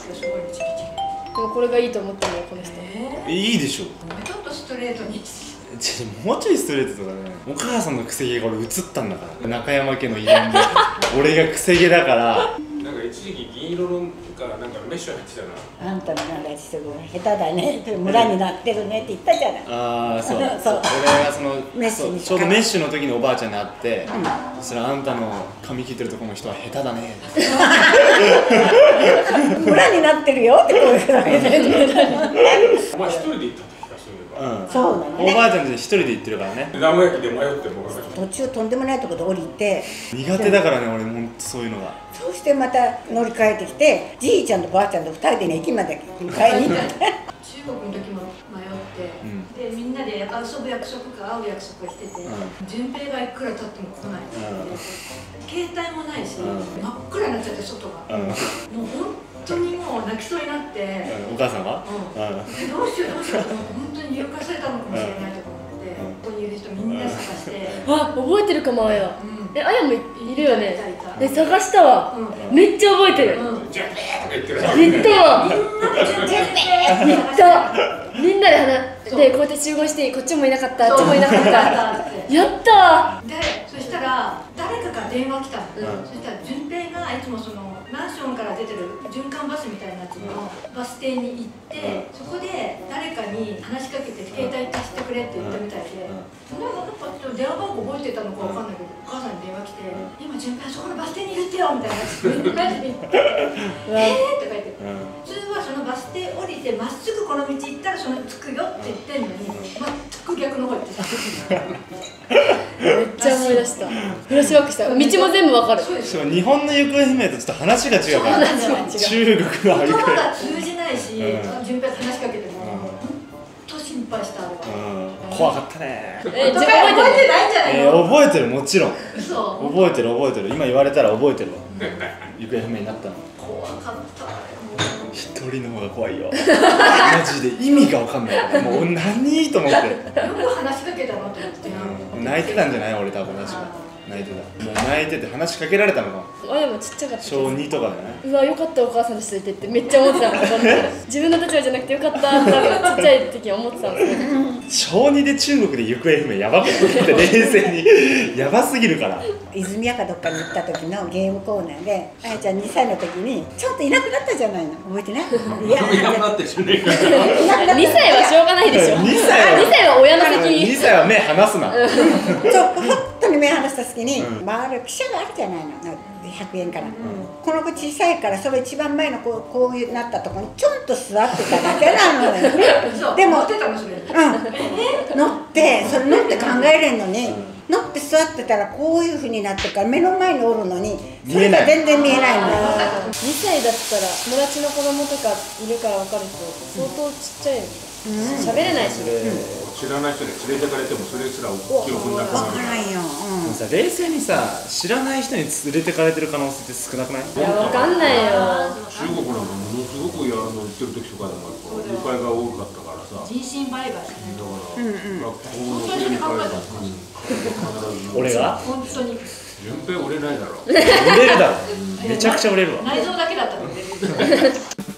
すごいね、チビチビ。 でもこれがいいと思ってるよこの人。 いいでしょ。 ちょっとストレートに。 もうちょいストレートとかね。お母さんのくせ毛が俺映ったんだから中山家の遺伝で俺がくせ毛だから。 なんか一時期銀色のからなんかメッシュ入ってたな。 あんたの話するの下手だねって村になってるねって言ったじゃない。 ああそうそう俺がそのメッシュにちょうどメッシュの時におばあちゃんに会って、そしたらあんたの髪切ってるとこの人は下手だね村になってるよってこういうふうにお前一人で行った時かそういえば。 そうなのね。 おばあちゃんち一人で行ってるからね。 名古屋駅で迷って僕が途中とんでもないところで降りて、 苦手だからね俺ほんとそういうのが。 そしてまた乗り換えてきて、じいちゃんとばあちゃんと2人でね駅まで迎えに行って中国の時も迷って、でみんなで遊ぶ約束か会う約束をしてて、順平がいくら経っても来ないって、携帯もないし、真っ暗になっちゃって外が、もう本当にもう泣きそうになって、 お母さんがどうしようどうしようと思って、本当に誘拐されたのかもしれないとか思って、ここにいる人みんな探して、 あ、覚えてるかもあや。あやもいるよね。 いた探したわ。めっちゃ覚えてる。 じゃあとか言ってる。 言ったわ。 みんなで言った。みんなで話でこうやって集合してこっちもいなかったあっちもいなかった。やったで、そしたら誰かから電話来たの、そしたら順平がいつもそのマンションから出てる循環バスみたいなやつのバス停に行って、そこで誰かに話しかけて携帯貸してくれって言ったみたいで、なんかちょっと電話番号覚えてたのかわかんないけど、お母さんに電話来て「今順平そこのバス停にいるってよ」みたいな感じで言って「とか言って、普通はそのバス停降りてまっすぐこの道行ったらその着くよって言ってんのに、全く逆の方行ってた。 めっちゃ思い出した。フラッシュバックした。道も全部わかる。 しかも日本の行方不明とちょっと話が違うから。中国の行言葉方。 が通じないし、順平と話しかけても本当心配したあれは。 怖かったね。 覚えてないんじゃないの？ 覚えてるもちろん。 嘘。 覚えてる覚えてる。今言われたら覚えてるわ。行方不明になったの。 怖かった。 一人の方が怖いよ。マジで意味がわかんない。もう何と思って。 よく話しかけたなと思って。 泣いてたんじゃない俺多分確か。泣いてた。もう泣いてて話しかけられたのか。 あやもちっちゃかった。 小2とかだね。 うわよかったお母さんとしていてってめっちゃ思ってたの。自分の立場じゃなくてよかったって多分ちっちゃい時は思ってたの。 小2で中国で行方不明やばくって冷静にやばすぎるから。 泉谷かどっかに行った時のゲームコーナーで、あやちゃん2歳の時にちょっといなくなったじゃないの、覚えてない？いやいなくなってしねえから。 2歳はしょうがないでしょ。 2歳は親の責任。 2歳は目離すな。 本当に目離した隙に回る汽車があるじゃないの、100円から、この子小さいからその一番前のこういうなったところにちょんと座ってただけなのよ。でも乗ってたのそれ。 乗ってそれ乗って考えれんのに、乗って座ってたらこういうふうになってから目の前におるのにそれが全然見えないのよ。 2歳だったら友達の子供とかいるから分かると相当ちっちゃいよ。喋れないし。 知らない人に連れてかれてもそれすら記憶なくなる。 分からんよ。 冷静にさ知らない人に連れてかれてる可能性って少なくない？ いや分かんないよ。 中国なんかものすごく行ってる時とかでも誘拐が多かったからさ。 人身売買ね。 だから学校の送り迎えが俺が？ 本当に。 順平売れないだろ。 売れるだろ。めちゃくちゃ売れるわ。 内臓だけだったら売れる。